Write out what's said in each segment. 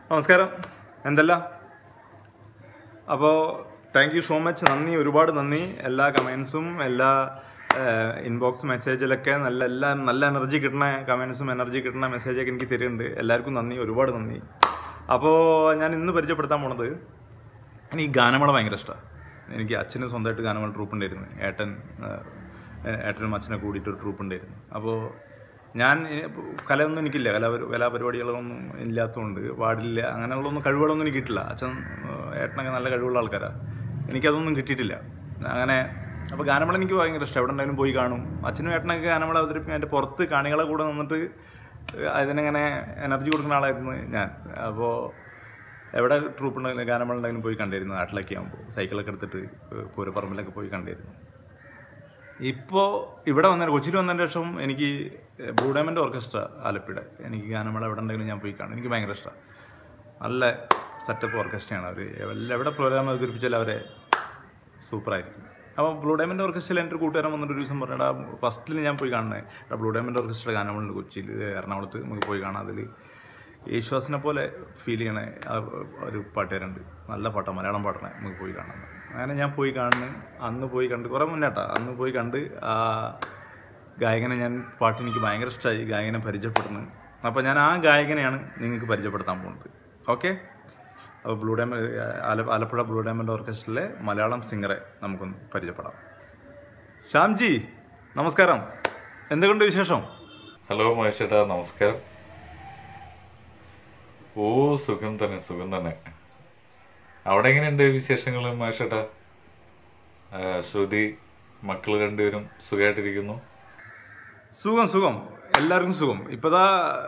നമസ്കാരം, എന്തല്ല? അപ്പോൾ താങ്ക് യു സോ മച്ച്, നന്ദി, ഒരുപാട് നന്ദി. എല്ലാ കമൻസും എല്ലാ ഇൻബോക്സ് മെസ്സേജിലൊക്കെ നല്ല എനർജി കിട്ടുന്ന കമൻസും എനർജി കിട്ടുന്ന മെസ്സേജൊക്കെ എനിക്ക് തരുന്നുണ്ട്. എല്ലാവർക്കും നന്ദി, ഒരുപാട് നന്ദി. അപ്പോൾ ഞാൻ ഇന്ന് പരിചയപ്പെടുത്താൻ പോണത്, എനിക്ക് ഗാനമേള ഭയങ്കര ഇഷ്ടമാണ്. എനിക്ക് അച്ഛന് സ്വന്തമായിട്ട് ഗാനമേള ട്രൂപ്പ് ഉണ്ടായിരുന്നു. ഏട്ടനും അച്ഛനെ കൂടിയിട്ടൊരു ട്രൂപ്പ് ഉണ്ടായിരുന്നു. അപ്പോൾ ഞാൻ കലയൊന്നും എനിക്കില്ല, കലാപരിപാടികളൊന്നും ഇല്ലാത്തതുകൊണ്ട് പാടില്ല, അങ്ങനെയുള്ളൊന്നും കഴിവുകളൊന്നും എനിക്ക് കിട്ടില്ല. ഏട്ടനൊക്കെ നല്ല കഴിവുള്ള ആൾക്കാരാണ്, എനിക്കതൊന്നും കിട്ടിയിട്ടില്ല. അങ്ങനെ അപ്പോൾ ഗാനമേള എനിക്ക് ഭയങ്കര ഇഷ്ടം. എവിടെ ഉണ്ടായാലും പോയി കാണും. അച്ഛനും ഏട്ടനൊക്കെ ഗാനമേള അവതരിപ്പിക്കും. അതിൻ്റെ പുറത്ത് കാണികളെ കൂടെ നിന്നിട്ട് അതിനെങ്ങനെ എനർജി കൊടുക്കുന്ന ആളായിരുന്നു ഞാൻ. അപ്പോൾ എവിടെ ട്രൂപ്പ് ഉണ്ടെങ്കിലും ഗാനമേള ഉണ്ടെങ്കിലും പോയി കണ്ടിരുന്നു. നാട്ടിലൊക്കെ ആകുമ്പോൾ സൈക്കിളൊക്കെ എടുത്തിട്ട് പൂരപ്പറമ്പിലൊക്കെ പോയി കണ്ടിരുന്നു. ഇപ്പോൾ ഇവിടെ കൊച്ചിയിൽ വന്നതിന് ശേഷം എനിക്ക് ബ്ലൂ ഡയമണ്ട് ഓർക്കസ്ട്ര ആലപ്പിയുടെ, എനിക്ക് ഗാനമേള എവിടെ ഉണ്ടെങ്കിലും ഞാൻ പോയി കാണും. എനിക്ക് ഭയങ്കര ഇഷ്ടമാണ്. നല്ല സെറ്റപ്പ് ഓർക്കസ്ട്രയാണ് അവർ. എവിടെ പ്രോഗ്രാം അവതരിപ്പിച്ചാലും അവരെ സൂപ്പറായിരിക്കും. അപ്പോൾ ബ്ലൂ ഡയമണ്ട് ഓർക്കസ്ട്രയിൽ എൻ്റെ ഒരു കൂട്ടുകാരൻ വന്നിട്ട് ഒരു ദിവസം പറഞ്ഞാൽ, ഫസ്റ്റിൽ ഞാൻ പോയി കാണുന്നത് ബ്ലൂ ഡയമണ്ട് ഓർക്കസ്ട്ര ഗാനമേളുണ്ട് കൊച്ചിയിൽ, എറണാകുളത്ത്. നമുക്ക് പോയി കാണാം. അതിൽ യേശുദാസിനെ പോലെ ഫീൽ ചെയ്യണ ഒരു പാട്ടുകാരുണ്ട്, നല്ല പാട്ടാണ്, മലയാളം പാട്ടാണ്. നമുക്ക് പോയി കാണാം. അങ്ങനെ ഞാൻ പോയി കാണുന്നു. അന്ന് പോയി കണ്ട്, കുറേ മുന്നേട്ടാ, അന്ന് പോയി കണ്ട് ആ ഗായകനെ പാട്ട് എനിക്ക് ഭയങ്കര ഇഷ്ടമായി. ഗായകനെ പരിചയപ്പെടുന്നു. അപ്പോൾ ഞാൻ ആ ഗായകനെയാണ് നിങ്ങൾക്ക് പരിചയപ്പെടുത്താൻ പോകുന്നത്. ഓക്കെ? അപ്പോൾ ആലപ്പുഴ ബ്ലൂ ഡയമണ്ട് ഓർക്കസ്ട്രയിലെ മലയാളം സിംഗറെ നമുക്കൊന്ന് പരിചയപ്പെടാം. ശ്യാംജി, നമസ്കാരം. എന്തുകൊണ്ട് വിശേഷം? ഹലോ മഹേഷേട്ടാ, നമസ്കാരം. ഓ, സുഖം തന്നെ. അവിടെ എങ്ങനെയുണ്ട് വിശേഷങ്ങൾ മഹേഷേട്ടാ? ശ്രുതി, മക്കള് രണ്ടുപേരും സുഖമായിട്ടിരിക്കുന്നു? സുഖം, എല്ലാവർക്കും സുഖം. ഇപ്പതാ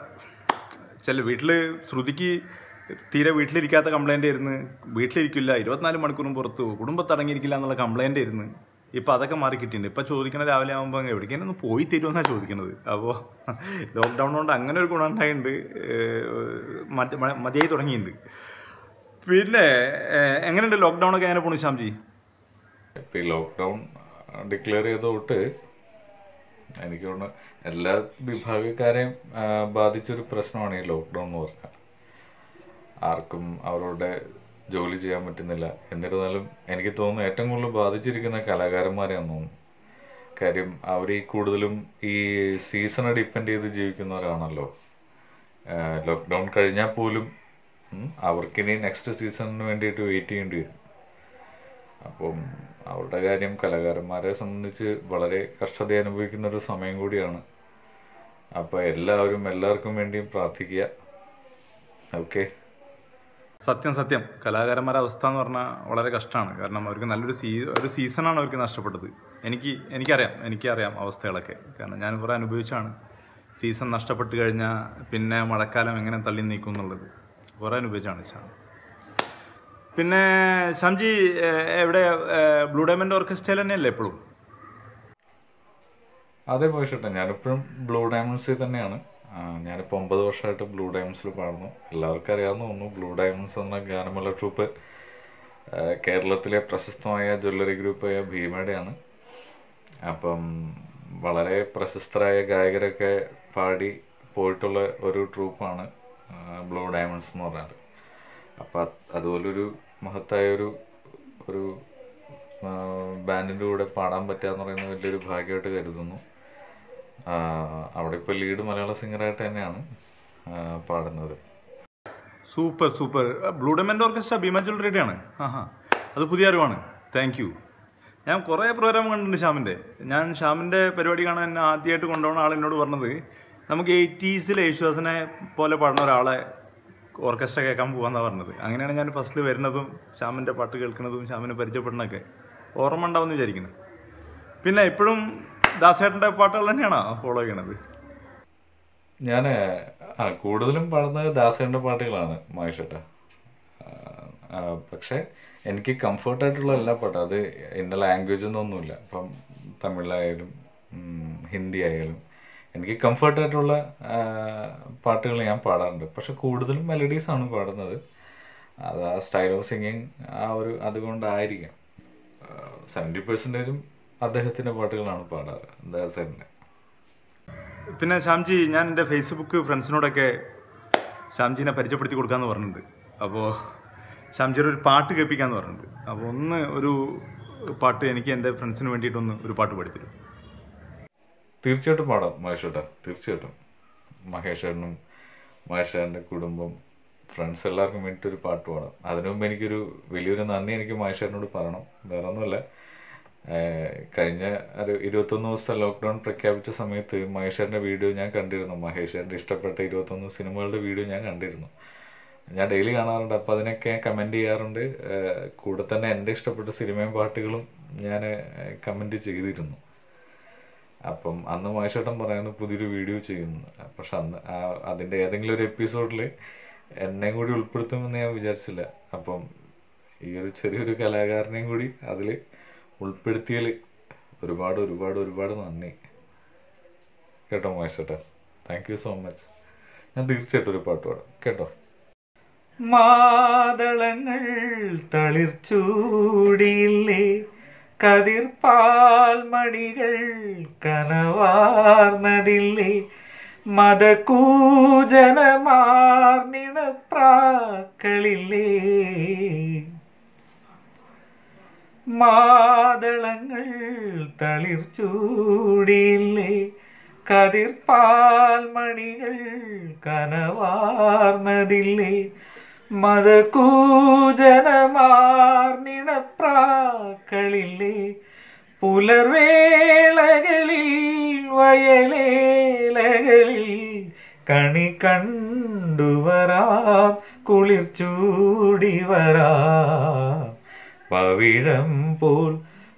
ശ്രുതിക്ക് തീരെ വീട്ടിലിരിക്കാത്ത കംപ്ലൈൻ്റ് ആയിരുന്നു. വീട്ടിലിരിക്കില്ല, 24 മണിക്കൂറും പുറത്തു, കുടുംബത്തടങ്ങിയിരിക്കില്ല എന്നുള്ള കംപ്ലൈൻ്റ് ആയിരുന്നു. ഇപ്പോൾ അതൊക്കെ മാറി കിട്ടിയിട്ടുണ്ട്. ഇപ്പോൾ ചോദിക്കണ രാവിലെ ആകുമ്പോൾ എവിടേക്കും ഒന്ന് പോയി തരുമെന്നാണ് ചോദിക്കുന്നത്. അപ്പോൾ ലോക്ക്ഡൗൺ കൊണ്ട് അങ്ങനെ ഒരു ഗുണം ഉണ്ടായിട്ടുണ്ട്, മതിയായി തുടങ്ങിയിട്ടുണ്ട്. പിന്നെ എങ്ങനെയുണ്ട് ലോക്ക്ഡൗൺ ഒക്കെ? എങ്ങനെ പോണു ശ്യാംജി? ഇപ്പം ഈ ലോക്ക്ഡൗൺ ഡിക്ലെയർ ചെയ്ത തൊട്ട് എനിക്ക് തോന്നുന്നു എല്ലാ വിഭാഗക്കാരെയും ബാധിച്ചൊരു പ്രശ്നമാണ് ഈ ലോക്ക്ഡൗൺ എന്ന് പറഞ്ഞാൽ. ആർക്കും അവരുടെ ജോലി ചെയ്യാൻ പറ്റുന്നില്ല. എന്നിരുന്നാലും എനിക്ക് തോന്നുന്നു ഏറ്റവും കൂടുതൽ ബാധിച്ചിരിക്കുന്ന കലാകാരന്മാരെയാണെന്ന് തോന്നുന്നു. കാര്യം അവർ കൂടുതലും ഈ സീസണെ ഡിപ്പെൻഡ് ചെയ്ത് ജീവിക്കുന്നവരാണല്ലോ. ലോക്ക്ഡൗൺ കഴിഞ്ഞാൽ പോലും അവർക്കിനി നെക്സ്റ്റ് സീസണിന് വേണ്ടിയിട്ട് വെയിറ്റ് ചെയ്യേണ്ടി വരും. അപ്പം അവരുടെ കാര്യം കലാകാരന്മാരെ സംബന്ധിച്ച് വളരെ കഷ്ടത അനുഭവിക്കുന്ന ഒരു സമയം കൂടിയാണ്. അപ്പം എല്ലാവർക്കും വേണ്ടിയും പ്രാർത്ഥിക്കുക. ഓക്കെ? സത്യം. കലാകാരന്മാരുടെ അവസ്ഥ എന്ന് പറഞ്ഞാൽ വളരെ കഷ്ടമാണ്. കാരണം അവർക്ക് ഒരു സീസണാണ് അവർക്ക് നഷ്ടപ്പെട്ടത്. എനിക്കറിയാം അവസ്ഥകളൊക്കെ. കാരണം ഞാൻ കുറേ അനുഭവിച്ചാണ്. സീസൺ നഷ്ടപ്പെട്ട് കഴിഞ്ഞാൽ പിന്നെ മഴക്കാലം എങ്ങനെ തള്ളി നീക്കും എന്നുള്ളത് കുറേ അനുഭവിച്ചാണ്. പിന്നെ ശ്യാംജി, എവിടെ ബ്ലൂ ഡയമണ്ട് ഓർക്കസ്ട്രയിൽ തന്നെയല്ലേ എപ്പോഴും? അതെ പോയിട്ടെ, ഞാനിപ്പോഴും ബ്ലൂ ഡയമണ്ട്സിൽ തന്നെയാണ്. ഞാനിപ്പോൾ 9 വർഷമായിട്ട് ബ്ലൂ ഡയമണ്ട്സിൽ പാടുന്നു. എല്ലാവർക്കും അറിയാവുന്ന തോന്നുന്നു, ബ്ലൂ ഡയമണ്ട്സ് എന്ന ഗാനമേള ട്രൂപ്പ് കേരളത്തിലെ പ്രശസ്തമായ ജ്വല്ലറി ഗ്രൂപ്പായ ഭീമയുടെയാണ്. അപ്പം വളരെ പ്രശസ്തരായ ഗായകരൊക്കെ പാടി പോയിട്ടുള്ള ഒരു ട്രൂപ്പാണ് ബ്ലൂ ഡയമണ്ട്സ് എന്ന് പറഞ്ഞാൽ. അപ്പം അതുപോലൊരു മഹത്തായ ഒരു ബാൻഡിൻ്റെ കൂടെ പാടാൻ പറ്റുക എന്ന് പറയുന്നത് വലിയൊരു ഭാഗ്യമായിട്ട് കരുതുന്നു. അവിടെ ഇപ്പോൾ ലീഡ് മലയാള സിംഗറായിട്ട് തന്നെയാണ് പാടുന്നത്. Super. Blue diamond orchestra Bhima ജ്വല്ലറിയുടെയാണ്? അത് പുതിയ അറിവാണ്. Thank you. ഞാൻ കുറേ പ്രോഗ്രാം കണ്ടിട്ടുണ്ട് ശ്യാമിൻ്റെ പരിപാടി കാണാൻ എന്നെ ആദ്യമായിട്ട് കൊണ്ടുപോകുന്ന ആൾ എന്നോട് പറഞ്ഞത്, നമുക്ക് 80s യേശുദാസിനെ പോലെ പാടുന്ന ഒരാളെ ഓർക്കസ്ട്ര കേൾക്കാൻ പോകാമെന്നാണ് പറഞ്ഞത്. അങ്ങനെയാണ് ഞാൻ ഫസ്റ്റിൽ വരുന്നതും ശ്യാമിൻ്റെ പാട്ട് കേൾക്കുന്നതും ശ്യാമിനെ പരിചയപ്പെടുന്നതൊക്കെ. ഓർമ്മ ഉണ്ടാവുമെന്ന് വിചാരിക്കുന്നത്. പിന്നെ ഇപ്പോഴും ദാസേട്ടൻ്റെ പാട്ടുകൾ തന്നെയാണോ ഫോളോ ചെയ്യണത്? ഞാൻ കൂടുതലും പാടുന്നത് ദാസേട്ടൻ്റെ പാട്ടുകളാണ് മഹേഷേട്ടാ. പക്ഷെ എനിക്ക് കംഫർട്ടായിട്ടുള്ള എല്ലാ പാട്ടും, അത് ഇന്ന ലാംഗ്വേജ് ഒന്നുമില്ല. ഇപ്പം തമിഴായാലും ഹിന്ദി ആയാലും എനിക്ക് കംഫർട്ടായിട്ടുള്ള പാട്ടുകൾ ഞാൻ പാടാറുണ്ട്. പക്ഷെ കൂടുതലും മെലഡീസാണ് പാടുന്നത്. അത് ആ സ്റ്റൈൽ ഓഫ് സിംഗിങ് അതുകൊണ്ടായിരിക്കാം 70% അദ്ദേഹത്തിൻ്റെ പാട്ടുകളാണ് പാടാറ്, ദാസേട്ടൻ്റെ. പിന്നെ ശ്യാംജി, ഞാൻ എൻ്റെ ഫേസ്ബുക്ക് ഫ്രണ്ട്സിനോടൊക്കെ ശ്യാംജീനെ പരിചയപ്പെടുത്തി കൊടുക്കാമെന്ന് പറഞ്ഞിട്ടുണ്ട്. അപ്പോൾ ശ്യാംജിയുടെ ഒരു പാട്ട് കേൾപ്പിക്കാമെന്ന് പറഞ്ഞിട്ടുണ്ട്. അപ്പോൾ ഒരു പാട്ട് എനിക്ക് എൻ്റെ ഫ്രണ്ട്സിന് വേണ്ടിയിട്ടൊന്ന് ഒരു പാട്ട് പാടിത്തരും. തീർച്ചയായിട്ടും പാടാം മഹേഷ് ഏട്ടാ, തീർച്ചയായിട്ടും. മഹേഷ് ഏട്ടനും മഹേഷ് ഏട്ടൻ്റെ കുടുംബം, ഫ്രണ്ട്സ് എല്ലാവർക്കും വേണ്ടിയിട്ടൊരു പാട്ട് പാടാം. അതിനു മുമ്പ് എനിക്കൊരു വലിയൊരു നന്ദി എനിക്ക് മഹേഷ് ഏട്ടനോട് പറയണം. വേറെ ഒന്നുമല്ല, കഴിഞ്ഞ ഒരു 21 ദിവസത്തെ ലോക്ക്ഡൗൺ പ്രഖ്യാപിച്ച സമയത്ത് മഹേഷ് ഏട്ടൻ്റെ വീഡിയോ ഞാൻ കണ്ടിരുന്നു. മഹേഷ് ഏട്ടൻ്റെ ഇഷ്ടപ്പെട്ട 21 സിനിമകളുടെ വീഡിയോ ഞാൻ കണ്ടിരുന്നു. ഞാൻ ഡെയിലി കാണാറുണ്ട്. അപ്പോൾ അതിനൊക്കെ കമൻറ്റ് ചെയ്യാറുണ്ട്. കൂടെ തന്നെ എൻ്റെ ഇഷ്ടപ്പെട്ട സിനിമയും പാട്ടുകളും ഞാൻ കമൻറ്റ് ചെയ്തിരുന്നു. അപ്പം അന്ന് മഹേഷ് ഏട്ടൻ പറയുന്നത് പുതിയൊരു വീഡിയോ ചെയ്യുന്നു. പക്ഷെ അന്ന് അതിൻ്റെ ഏതെങ്കിലും ഒരു എപ്പിസോഡിൽ എന്നെ കൂടി ഉൾപ്പെടുത്തുമെന്ന് ഞാൻ വിചാരിച്ചില്ല. അപ്പം ഈ ഒരു ചെറിയൊരു കലാകാരനെയും കൂടി അതിൽ ഉൾപ്പെടുത്തിയതിൽ ഒരുപാട് ഒരുപാട് ഒരുപാട് നന്ദി കേട്ടോ മഹേഷ് ഏട്ടാ. Thank you so much. ഞാൻ തീർച്ചയായിട്ടും ഒരു പാട്ട് പാടാം കേട്ടോ. മാതളങ്ങൾ തളിർച്ചൂടിയില്ലേ, കതിർപ്പാൽ മണികൾ കനവാർന്നതില്ലേ, മതകൂജനമാർന്നിണപ്രാക്കളില്ലേ. മാതളങ്ങൾ തളിർച്ചൂടിയില്ലേ, കതിർപ്പാൽ മണികൾ കനവാർന്നതില്ലേ, മതകൂജനമാർന്നിണപ്രാക്കളില്ലേ. പുലർവേളകളിൽ വയലേലകളിൽ കണി കണ്ടുവരാം, കുളിർച്ചൂടി വരാം. പവിഴം പോൽ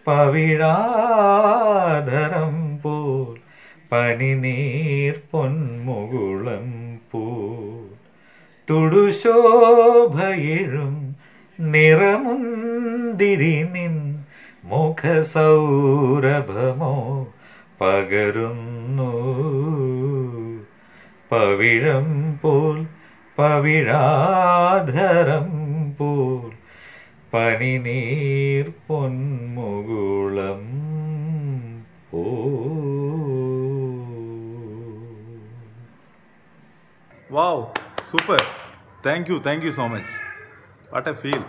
പവിഴാധരം പോൽ പനിനീർ പൊന്മുകുളം പോൽ തുടുശോഭയിഴും നിറമുന്തിരി നിൻ മുഖസൗരഭമോ പകരുന്നു. പവിഴം പോൽ പവിഴാധരം പോൽ പനിനീർ പൊന്മുകുളം പോ. Wow, super. Thank you so much. What a feel.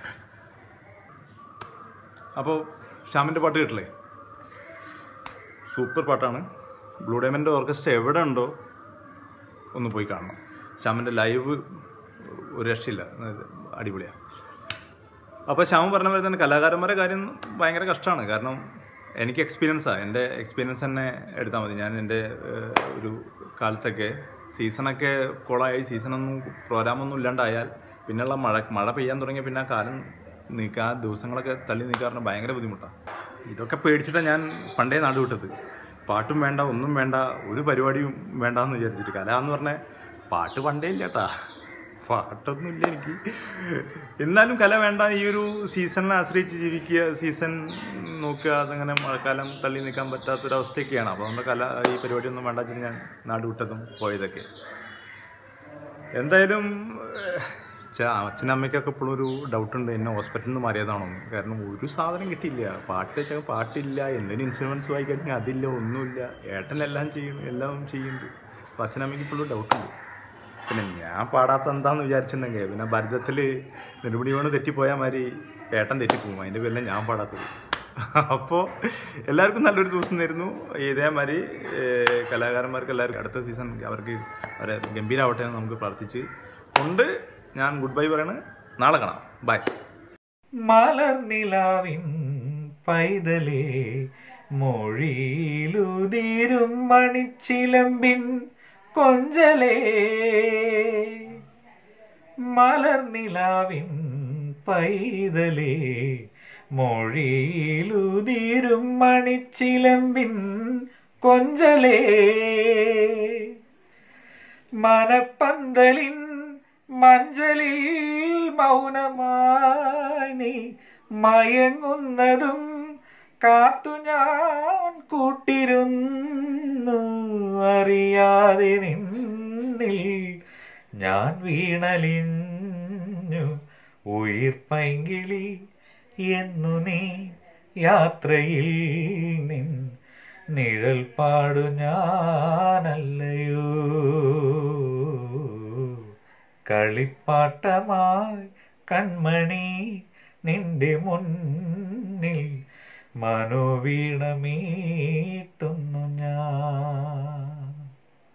അപ്പോൾ ശ്യാമിൻ്റെ പാട്ട് കേട്ടില്ലേ? സൂപ്പർ പാട്ടാണ്. ബ്ലൂ ഡയമണ്ട് ഓർക്കസ്ട്ര എവിടെ ഉണ്ടോ ഒന്ന് പോയി കാണണം. ശ്യാമിൻ്റെ ലൈവ് ഒരു രക്ഷയില്ല, അടിപൊളിയാണ്. അപ്പോൾ ശ്യാം പറഞ്ഞ പോലെ തന്നെ കലാകാരന്മാരുടെ കാര്യം ഭയങ്കര കഷ്ടമാണ്. കാരണം എനിക്ക് എക്സ്പീരിയൻസാണ്. എൻ്റെ എക്സ്പീരിയൻസ് തന്നെ എടുത്താൽ മതി. ഞാൻ എൻ്റെ ഒരു കാലത്തൊക്കെ സീസണൊക്കെ കുളമായി, സീസണൊന്നും പ്രോഗ്രാമൊന്നും ഇല്ലാണ്ടായാൽ പിന്നെയുള്ള മഴ പെയ്യാൻ തുടങ്ങിയ പിന്നെ ആ കാലം നീക്കാൻ, ദിവസങ്ങളൊക്കെ തള്ളി നീക്കാറുണ്ട്. ഭയങ്കര ബുദ്ധിമുട്ടാണ്. ഇതൊക്കെ പേടിച്ചിട്ടാണ് ഞാൻ പണ്ടേ നാട് വിട്ടത്. പാട്ടും വേണ്ട, ഒന്നും വേണ്ട, ഒരു പരിപാടിയും വേണ്ടെന്ന് വിചാരിച്ചിട്ട്. കല എന്ന് പറഞ്ഞാൽ പാട്ട് പണ്ടേ ഇല്ല കേട്ടാ, പാട്ടൊന്നുമില്ല എനിക്ക്. എന്നാലും കല വേണ്ട, ഈ ഒരു സീസണിനെ ആശ്രയിച്ച് ജീവിക്കുക, സീസൺ നോക്കുക, അതങ്ങനെ മഴക്കാലം തള്ളി നിൽക്കാൻ പറ്റാത്തൊരവസ്ഥയൊക്കെയാണ്. അപ്പോൾ നമ്മുടെ കല ഈ പരിപാടിയൊന്നും വേണ്ട വെച്ചിട്ട് ഞാൻ നാട് വിട്ടതും പോയതൊക്കെ. എന്തായാലും അച്ഛനമ്മയ്ക്കൊക്കെ ഇപ്പോഴും ഒരു ഡൗട്ടുണ്ട്, എന്നെ ഹോസ്പിറ്റലിൽ നിന്ന് മാറിയതാണോന്ന്. കാരണം ഒരു സാധനം കിട്ടിയില്ല. പാട്ട് വെച്ചാൽ പാട്ടില്ല, എന്തെങ്കിലും ഇൻസ്ട്രുമെൻറ്റ്സ് വായിക്കാൻ അതില്ല, ഒന്നുമില്ല. ഏട്ടനെല്ലാം എല്ലാം ചെയ്യുന്നുണ്ട്. അപ്പോൾ അച്ഛനമ്മയ്ക്ക് ഇപ്പോഴും ഡൗട്ടുണ്ട്. പിന്നെ ഞാൻ പാടാത്ത എന്താണെന്ന് വിചാരിച്ചിട്ടുണ്ടെങ്കിൽ പിന്നെ ഭരതത്തിൽ നെടുമുടി വീണ് തെറ്റിപ്പോയാൽ മാതിരി ഏട്ടൻ തെറ്റിപ്പോകും. അതിൻ്റെ പേരിലാണ് ഞാൻ പാടാത്തത്. അപ്പോൾ എല്ലാവർക്കും നല്ലൊരു ദിവസം തരുന്നു. ഇതേമാതിരി കലാകാരന്മാർക്ക് എല്ലാവർക്കും അടുത്ത സീസൺ അവർക്ക് അവരെ ഗംഭീരമാവട്ടെ എന്ന് നമുക്ക് പ്രാർത്ഥിച്ച് കൊണ്ട് ഞാൻ ഗുഡ് ബൈ പറയണേ. നാളെ കാണാം. ബൈ. മലർനിലാവിൻ പൈതലേ, മൊഴിയിലുതിരും മണിച്ചിലമ്പിൻ കൊഞ്ചലേ. മലർനിലാവിൻ പൈതലേ, മൊഴിയിലുതിരും മണിച്ചിലമ്പിൻ കൊഞ്ചലേ. മനപ്പന്തലിൻ മഞ്ചലിൽ മൗനമായി നീ മയങ്ങുന്നതും കാത്തു ഞാൻ കൂട്ടിരുന്നു. അറിയാതെ നിന്നിൽ ഞാൻ വീണലിഞ്ഞു ഉയിർ പൈങ്കിളി. എന്നു നീ യാത്രയിൽ നിൻ നിഴൽ പാടു ഞാനല്ലയോ. കളിപ്പാട്ടമായി കൺമണി നിന്റെ മുന്നിൽ മനോവീണമീട്ടി